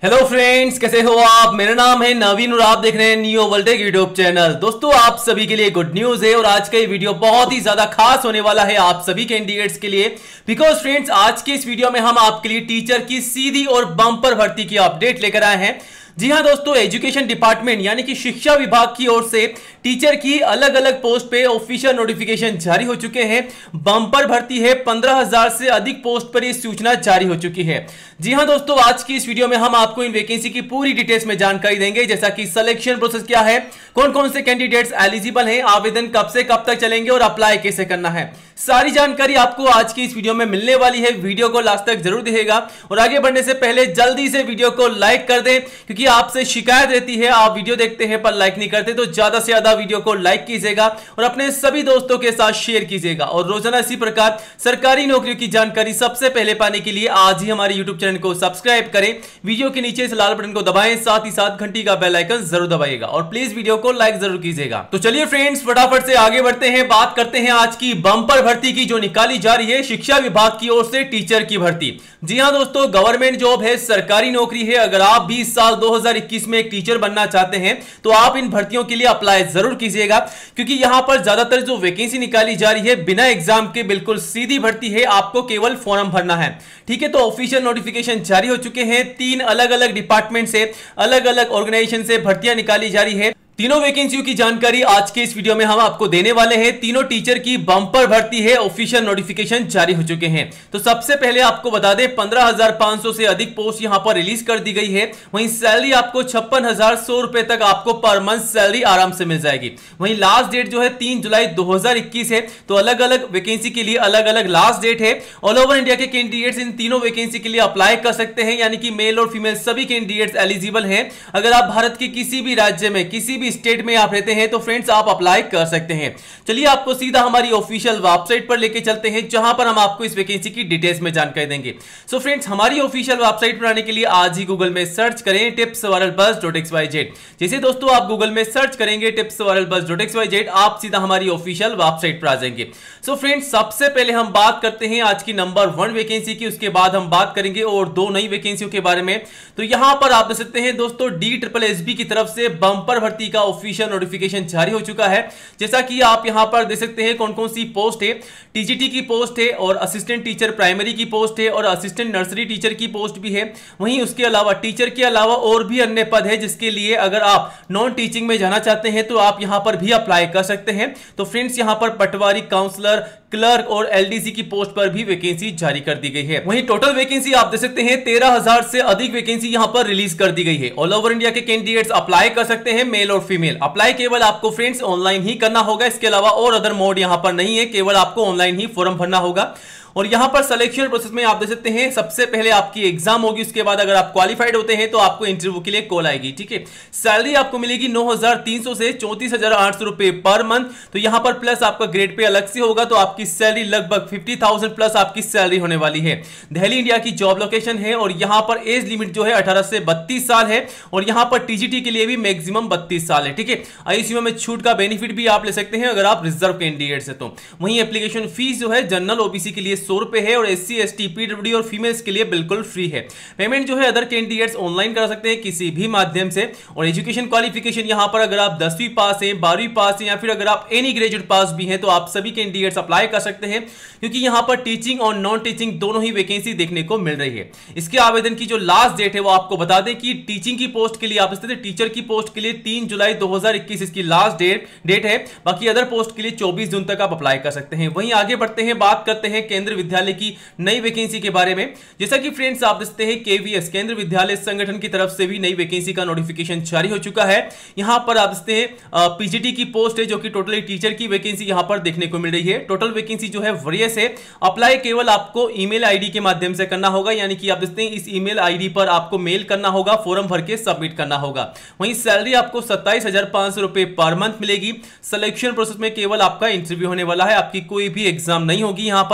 Hello friends, कैसे हो आप। मेरा नाम है नवीन और आप देख रहे हैं न्यू वोल्टेक यूट्यूब चैनल। दोस्तों, आप सभी के लिए गुड न्यूज है और आज का ये वीडियो बहुत ही ज्यादा खास होने वाला है आप सभी कैंडिडेट्स के लिए। बिकॉज फ्रेंड्स, आज के इस वीडियो में हम आपके लिए टीचर की सीधी और बम्पर भर्ती की अपडेट लेकर आए हैं। जी हां दोस्तों, एजुकेशन डिपार्टमेंट यानी कि शिक्षा विभाग की ओर से टीचर की अलग अलग पोस्ट पे ऑफिशियल नोटिफिकेशन जारी हो चुके हैं। बम्पर भर्ती है, 15,000 से अधिक पोस्ट पर यह सूचना जारी हो चुकी है। जी हां दोस्तों, आज की इस वीडियो में हम आपको इन वैकेंसी की पूरी डिटेल्स में जानकारी देंगे, जैसा कि सिलेक्शन प्रोसेस क्या है, कौन कौन से कैंडिडेट्स एलिजिबल हैं, आवेदन कब से कब तक चलेंगे और अप्लाई कैसे करना है। सारी जानकारी आपको आज की इस वीडियो में मिलने वाली है। वीडियो को लास्ट तक जरूर देखिएगा और आगे बढ़ने से पहले जल्दी से वीडियो को लाइक कर दें, क्योंकि आपसे शिकायत रहती है आप वीडियो देखते हैं पर लाइक नहीं करते। तो ज्यादा से ज्यादा वीडियो को लाइक कीजिएगा और अपने सभी दोस्तों के साथ शेयर कीजिएगा। और रोजाना इसी प्रकार सरकारी नौकरियों की जानकारी सबसे पहले पाने के लिए आज ही हमारे यूट्यूब चैनल को सब्सक्राइब करें। वीडियो के नीचे इस लाल बटन को दबाएं, साथ ही साथ घंटी का बेल आइकन जरूर दबाइएगा और प्लीज वीडियो को लाइक जरूर कीजिएगा। तो चलिए फ्रेंड्स, फटाफट से आगे बढ़ते हैं, बात करते हैं आज की बम्पर भर्ती की जो निकाली जा रही है शिक्षा विभाग की ओर से टीचर की भर्ती। जी हां दोस्तों, गवर्नमेंट जॉब है, सरकारी नौकरी है। अगर आप भी इस साल 2021 में एक टीचर बनना चाहते हैं तो आप इन भर्तियों के लिए अप्लाई जरूर कीजिएगा, क्योंकि यहां पर ज्यादातर जो वैकेंसी निकाली जा रही है बिना एग्जाम के बिल्कुल सीधी भर्ती है। आपको केवल फॉर्म भरना है, ठीक है। तो ऑफिशियल नोटिफिकेशन जारी हो चुके हैं। 3 अलग अलग डिपार्टमेंट से, अलग अलग ऑर्गेनाइजेशन से भर्तियां निकाली जा रही है। तीनों वैकेंसियों की जानकारी आज के इस वीडियो में हम आपको देने वाले हैं। तीनों टीचर की बम्पर भर्ती है, ऑफिशियल नोटिफिकेशन जारी हो चुके हैं। तो सबसे पहले आपको बता दें, 15,500 से अधिक पोस्ट यहां पर रिलीज कर दी गई है। वहीं सैलरी आपको 56,100 रुपए तक आपको पर मंथ सैलरी आराम से मिल जाएगी। वहीं लास्ट डेट जो है 3 जुलाई 2021 है। तो अलग अलग वैकेंसी के लिए अलग अलग लास्ट डेट है। ऑल ओवर इंडिया के कैंडिडेट्स इन तीनों वैकेंसी के लिए अप्लाई कर सकते हैं, यानी कि मेल और फीमेल सभी कैंडिडेट्स एलिजिबल हैं। अगर आप भारत के किसी भी राज्य में, किसी भी स्टेट में आप रहते हैं तो फ्रेंड्स आप अप्लाई कर सकते हैं। चलिए आपको सीधा हमारी ऑफिशियल वेबसाइट पर लेके चलते हैं, जहां पर हम आपको इस वैकेंसी की डिटेल्स में जानकारी देंगे। सो फ्रेंड्स, हमारी ऑफिशियल वेबसाइट पर आने के लिए आज ही गूगल में सर्च करें tipswaralbuzz.xyz। जैसे दोस्तों आप गूगल में सर्च करेंगे tipswaralbuzz.xyz, आप सीधा हमारी ऑफिशियल वेबसाइट पर आ जाएंगे। सो फ्रेंड्स, सबसे पहले हम बात करते हैं आज की नंबर 1 वैकेंसी की, उसके बाद हम बात करेंगे और 2 नई वैकेंसियों के बारे में। तो यहां पर आप देख सकते हैं दोस्तों, DSSB की तरफ से बम्पर भर्ती का ऑफिशियल नोटिफिकेशन जारी हो चुका है। जैसा कि आप यहां पर देख सकते हैं कौन कौन सी पोस्ट है। टीजीटी की पोस्ट है और असिस्टेंट टीचर प्राइमरी की पोस्ट है और असिस्टेंट नर्सरी टीचर की पोस्ट भी है। वहीं उसके अलावा टीचर के अलावा और भी अन्य पद है, जिसके लिए अगर आप नॉन टीचिंग में जाना चाहते हैं तो आप यहां पर भी अप्लाई कर सकते हैं। तो फ्रेंड्स, यहां पर पटवारी, काउंसलर, क्लर्क और एलडीसी की पोस्ट पर भी वैकेंसी जारी कर दी गई है। वहीं टोटल वैकेंसी आप देख सकते हैं 13,000 से अधिक वैकेंसी यहां पर रिलीज कर दी गई है। ऑल ओवर इंडिया के कैंडिडेट्स अप्लाई कर सकते हैं, मेल और फीमेल। अप्लाई केवल आपको फ्रेंड्स ऑनलाइन ही करना होगा, इसके अलावा और अदर मोड यहां पर नहीं है, केवल आपको ऑनलाइन ही फॉर्म भरना होगा। और यहां पर सिलेक्शन प्रोसेस में आप देख सकते हैं सबसे पहले आपकी एग्जाम होगी, उसके बाद अगर आप क्वालिफाइड होते हैं तो आपको इंटरव्यू के लिए कॉल आएगी, ठीक है। सैलरी आपको मिलेगी 9,300 से 34,800 रुपए पर मंथ। तो यहां पर प्लस आपका ग्रेड पे अलग से होगा, तो आपकी सैलरी लगभग 50,000 प्लस आपकी सैलरी होने वाली है। दिल्ली इंडिया की जॉब लोकेशन है और यहां पर एज लिमिट जो है 18 से 32 साल है और यहां पर टीजीटी के लिए भी मैक्सिमम 32 साल है, ठीक है। आईसीयू में छूट का बेनिफिट भी आप ले सकते हैं अगर आप रिजर्व कैंडिडेट है तो। वहीं एप्लीकेशन फीस जो है जनरल ओबीसी के लिए 100 रुपए है और एससी, एसटी, पीडब्ल्यूडी और फीमेल्स के लिए बिल्कुल फ्री है। पेमेंट जो है अदर कैंडिडेट्स ऑनलाइन कर सकते हैं किसी भी माध्यम से। और एजुकेशन क्वालिफिकेशन यहां पर अगर आप 10वीं पास हैं, 12वीं पास हैं या फिर अगर आप एनी ग्रेजुएट पास भी हैं तो आप सभी कैंडिडेट्स अप्लाई कर सकते हैं, क्योंकि यहां पर टीचिंग और नॉन टीचिंग दोनों ही वैकेंसी देखने को मिल रही है। इसके आवेदन की जो लास्ट डेट है वो आपको बता दें कि टीचिंग की पोस्ट के लिए आप टीचर की पोस्ट के लिए 3 जुलाई 2021 इसकी लास्ट डेट है। बाकी अदर पोस्ट के लिए 24 जून तक आप अप्लाई कर सकते हैं। वहीं आगे बढ़ते हैं, बात करते हैं केंद्रीय विद्यालय की नई वैकेंसी के बारे में। जैसा कि फ्रेंड्स आप देखते हैं केवीएस केंद्रीय विद्यालय संगठन की तरफ से भी नई वैकेंसी का नोटिफिकेशन जारी हो चुका है। यहां पर आप देखते हैं पीजीटी की पोस्ट है, जो कि टोटली टीचर की वैकेंसी यहां पर देखने को मिल रही है। टोटल वैकेंसी जो है वरीयस है। अप्लाई केवल आपको ईमेल आईडी के माध्यम से करना होगा, यानी कि आप देखते हैं इस ईमेल आईडी पर आपको मेल करना होगा, फॉर्म भर के सबमिट करना होगा। वहीं सैलरी आपको 27,500 रुपए पर मंथ मिलेगी। सिलेक्शन प्रोसेस में केवल आपका इंटरव्यू होने वाला है, आपकी कोई भी एग्जाम नहीं होगी यहां पर।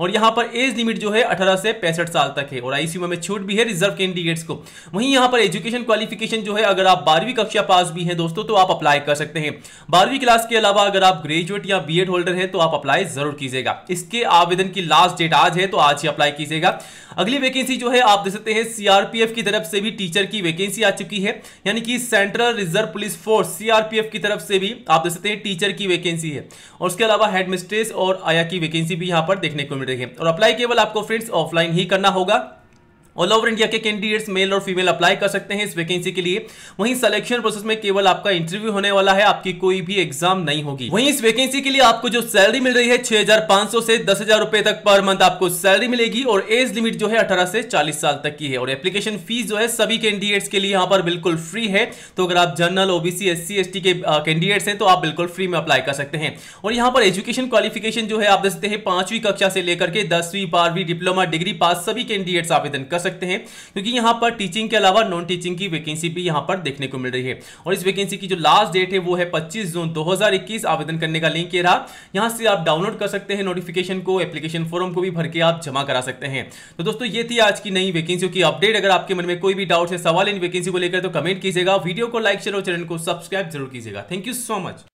और यहां पर एज लिमिट जो है 18 से 65 साल तक है और आईसीयू में छूट भी है रिजर्व कैंडिडेट्स को। वहीं यहां पर एजुकेशन क्वालिफिकेशन जो है, अगर आप 12वीं कक्षा पास भी हैं दोस्तों तो आप अप्लाई कर सकते हैं। 12वीं क्लास के अलावा अगर आप ग्रेजुएट या बीएड होल्डर हैं तो आप अप्लाई जरूर कीजिएगा। इसके आवेदन की लास्ट डेट आज है तो आज ही अप्लाई कीजिएगा। अगली वैकेंसी जो है आप देख सकते हैं सीआरपीएफ की तरफ से भी टीचर की वैकेंसी आ चुकी है, यानी कि central reserve police force CRPF की तरफ से भी आप देख सकते हैं टीचर की वैकेंसी है। और उसके अलावा हेड मिस्ट्रेस और आया की वैकेंसी भी यहां पर देखने को मिल रही है। और अप्लाई केवल आपको फ्रेंड्स ऑफलाइन ही करना होगा। ऑल ओवर इंडिया के कैंडिडेट्स मेल और फीमेल अप्लाई कर सकते हैं इस वैकेंसी के लिए। वहीं सिलेक्शन प्रोसेस में केवल आपका इंटरव्यू होने वाला है, आपकी कोई भी एग्जाम नहीं होगी। वहीं इस वैकेंसी के लिए आपको जो सैलरी मिल रही है 6,500 से 10,000 रुपए तक पर मंथ आपको सैलरी मिलेगी और एज लिमिट जो है 18 से 40 साल तक की है। और एप्लीकेशन फीस जो है सभी कैंडिडेट्स के लिए यहां पर बिल्कुल फ्री है। तो अगर आप जनरल, ओबीसी, एससी, एसटी के कैंडिडेट्स हैं तो आप बिल्कुल फ्री में अप्लाई कर सकते हैं। और यहां पर एजुकेशन क्वालिफिकेशन जो है आप देख सकते हैं 5वीं कक्षा से लेकर के 10वीं, 12वीं, डिप्लोमा, डिग्री पास सभी कैंडिडेट्स आवेदन कर सकते हैं, क्योंकि यहां पर टीचिंग के अलावा नॉन टीचिंग की वैकेंसी भी यहां पर देखने को मिल रही है। और इस वैकेंसी की जो लास्ट डेट है वो है 25 जून 2021। आवेदन करने का लिंक ये रहा, यहां से आप डाउनलोड कर सकते हैं नोटिफिकेशन को, एप्लीकेशन फॉर्म को भी भर के आप जमा करा सकते हैं। तो दोस्तों ये थी आज की नई वैकेंसियों की अपडेट। अगर आपके मन में कोई भी डाउट है, सवाल इन वैकेंसी को लेकर तो कमेंट कीजिएगा, वीडियो को लाइक, शेयर और चैनल को सब्सक्राइब जरूर कीजिएगा। Thank you so much.